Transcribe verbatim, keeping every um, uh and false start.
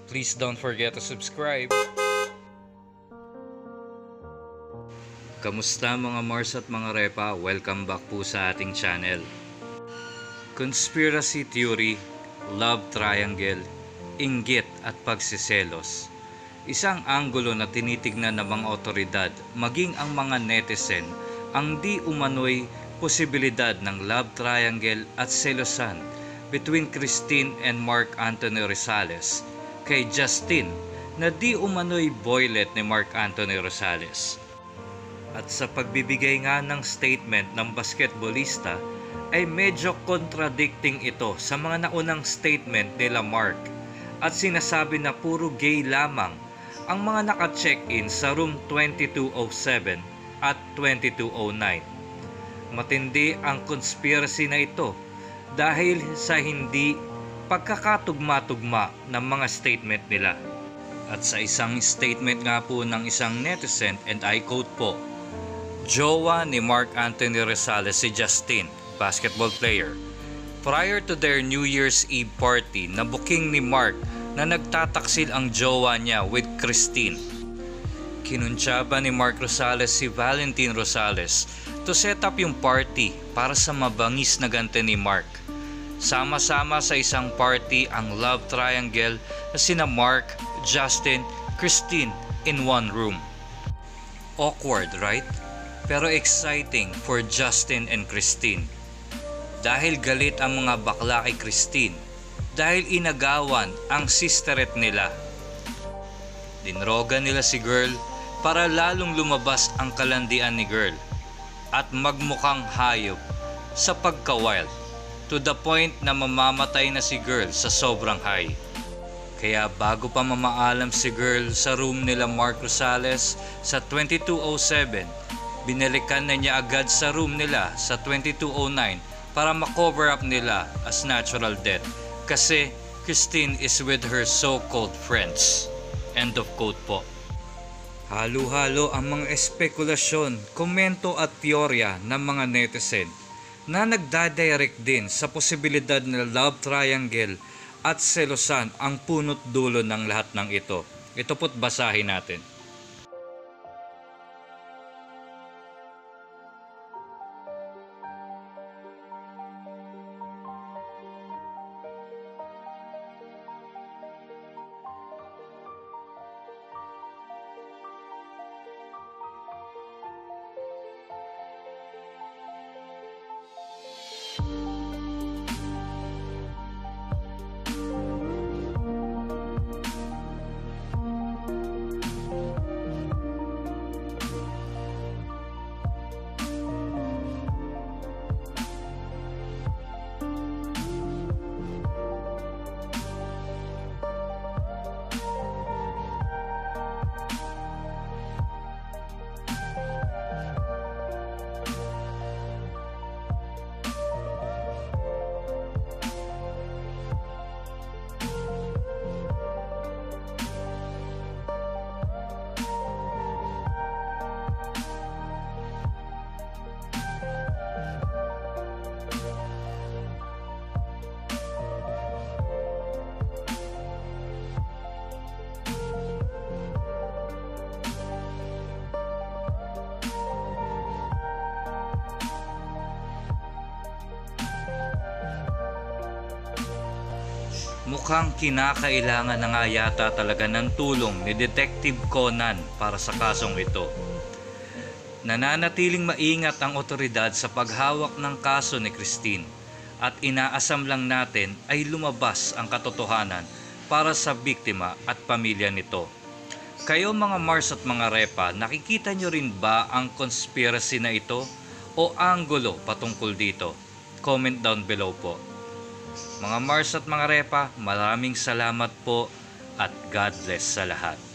Please don't forget to subscribe. Kamusta mga Mars at mga Repa? Welcome back po sa ating channel. Conspiracy theory, love triangle, inggit at pagsiselos. Isang anggulo na tinitignan ng mga otoridad, maging ang mga netizen, ang di umano'y posibilidad ng love triangle at selosan between Christine and Mark Anthony Rosales kay Justin na di umano'y boylet ni Mark Anthony Rosales. At sa pagbibigay nga ng statement ng basketballista ay medyo contradicting ito sa mga naunang statement nila Mark at sinasabi na puro gay lamang ang mga naka-check-in sa room twenty-two oh seven at twenty-two oh nine. Matindi ang conspiracy na ito dahil sa hindi pagkakatugma-tugma ng mga statement nila. At sa isang statement nga po ng isang netizen, and I quote po, "Jowa ni Mark Anthony Rosales si Justin, basketball player. Prior to their New Year's Eve party, nabuking ni Mark na nagtataksil ang jowa niya with Christine. Kinuntsaba ni Mark Rosales si Valentine Rosales to set up yung party para sa mabangis na gante ni Mark. Sama-sama sa isang party ang love triangle na sina Mark, Justin, Christine in one room. Awkward, right? Pero exciting for Justin and Christine. Dahil galit ang mga bakla kay Christine dahil inagawan ang sisteret nila. Dinroga nila si girl para lalong lumabas ang kalandian ni girl at magmukhang hayop sa pagka-wild to the point na mamamatay na si girl sa sobrang high. Kaya bago pa mamaalam si girl sa room nila Mark Rosales sa twenty-two oh seven, binalikan na niya agad sa room nila sa twenty-two oh nine para ma-cover up nila as natural death kasi Christine is with her so-called friends." End of quote po. Halo-halo ang mga espekulasyon, komento at teorya ng mga netizen na nagdadirect din sa posibilidad na love triangle at selosan ang punot dulo ng lahat ng ito. Ito po't basahin natin. Mukhang kinakailangan na nga yata talaga ng tulong ni Detective Conan para sa kasong ito. Nananatiling maingat ang otoridad sa paghawak ng kaso ni Christine at inaasam lang natin ay lumabas ang katotohanan para sa biktima at pamilya nito. Kayo mga Mars at mga Repa, nakikita nyo rin ba ang conspiracy na ito o anggulo patungkol dito? Comment down below po. Mga Mars at mga Repa, maraming salamat po at God bless sa lahat.